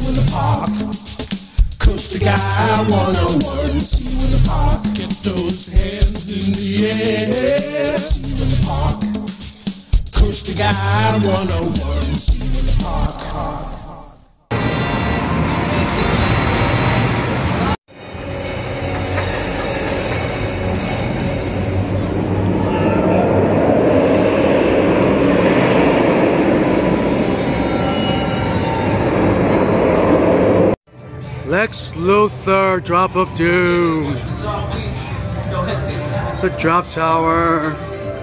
in the park. Coaster Guy 101, see you in the park. Get those hands in the air, see you in the park. Coaster Guy 101, see you in the park. Lex Luthor, Drop of Doom. It's a drop tower.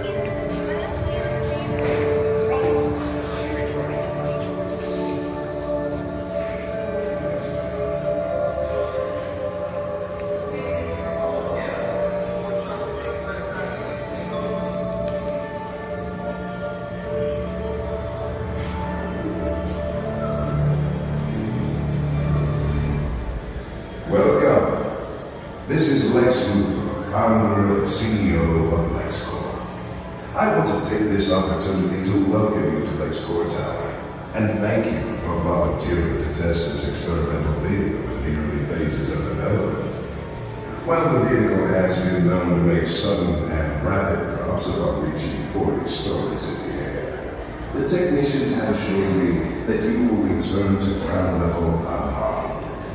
Welcome. This is Lex Luthor, founder and CEO of LexCorp. I want to take this opportunity to welcome you to LexCorp Tower and thank you for volunteering to test this experimental vehicle in the early phases of development. While the vehicle has been known to make sudden and rapid drops upon reaching 40 stories in the air, the technicians have assured me that you will return to ground level unharmed.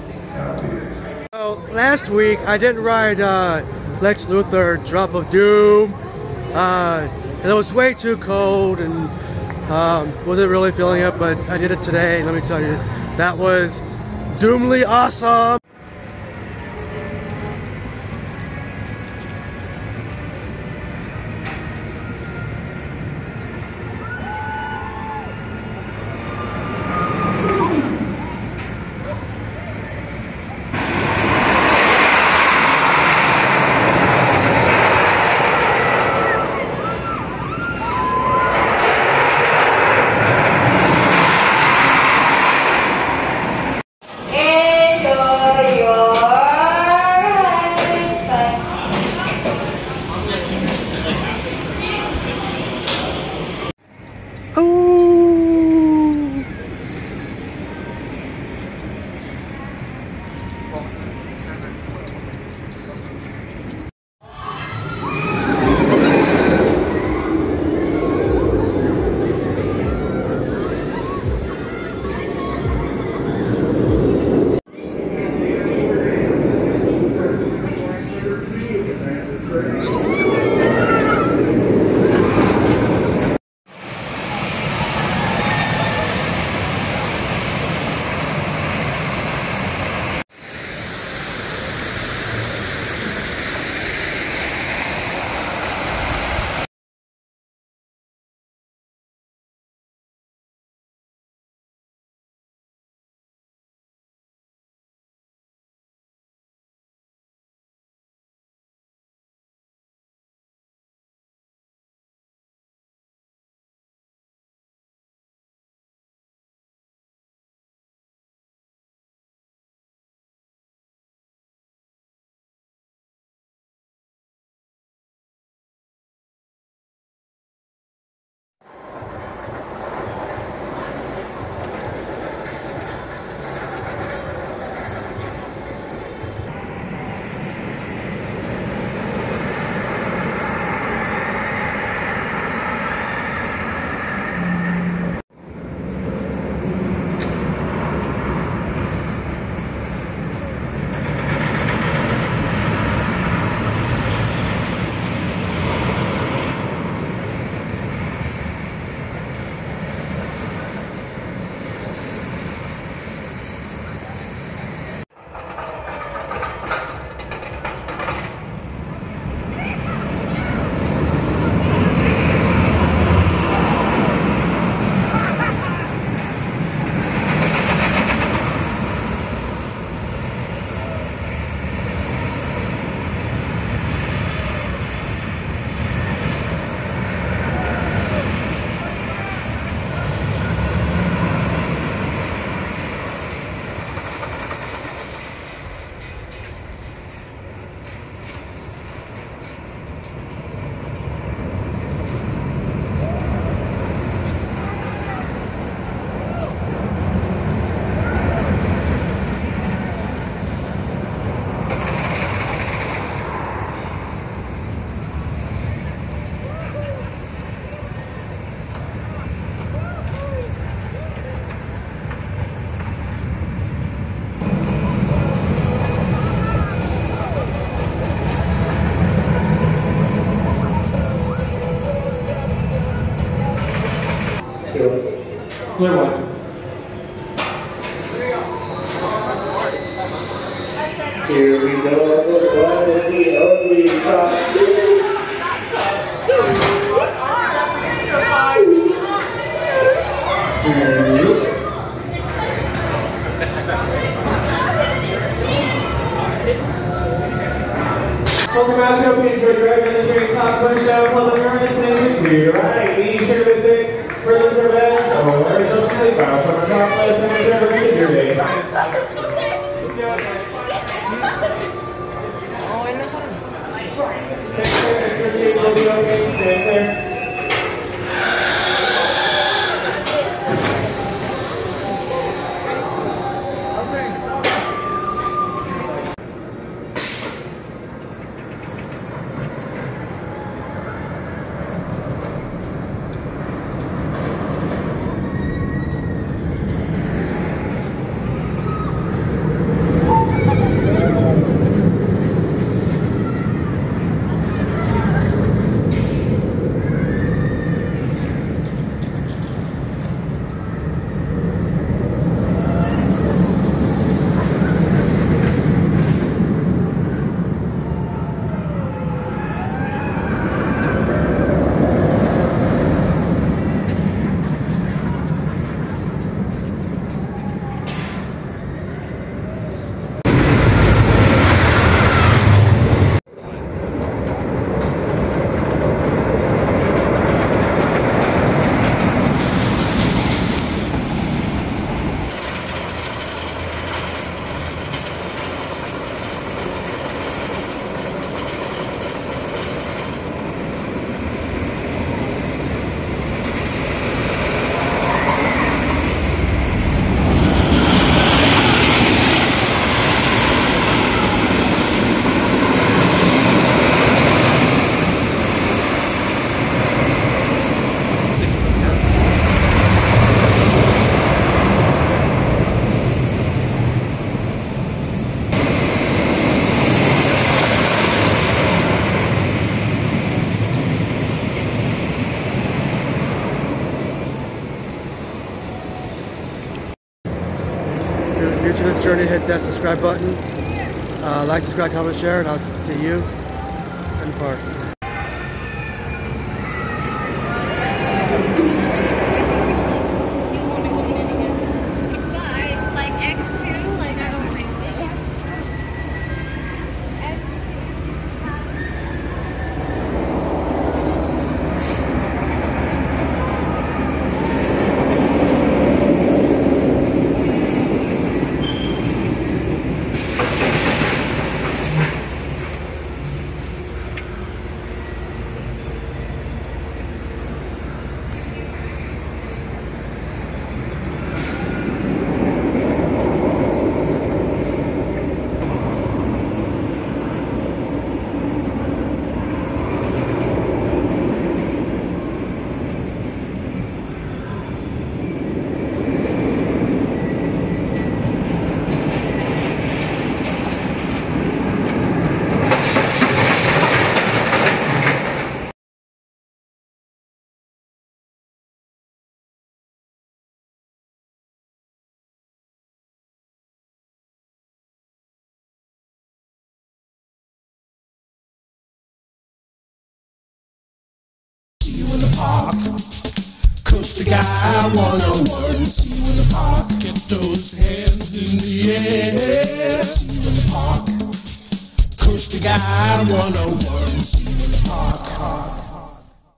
So last week I didn't ride Lex Luthor Drop of Doom. It was way too cold and wasn't really feeling it, but I did it today. Let me tell you, that was doomly awesome. Here we go, what is the ugly top two? Welcome back, hope you enjoyed your administrating top push-down club of earnestness to your right. Be sure to visit Prison's Revenge or just sleep out from the top list and enjoy the rest of your day. Will be okay, stand there. If you're new to this journey, hit that subscribe button. Like, subscribe, comment, share, and I'll see you in the park. See you in the park. Coaster Guy 101. See you in the park. Get those hands in the air. See you in the park. Coaster Guy 101.